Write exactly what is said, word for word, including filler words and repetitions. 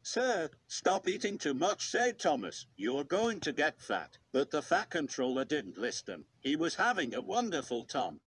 Sir, stop eating too much, said Thomas. You're going to get fat. But the fat controller didn't listen. He was having a wonderful time.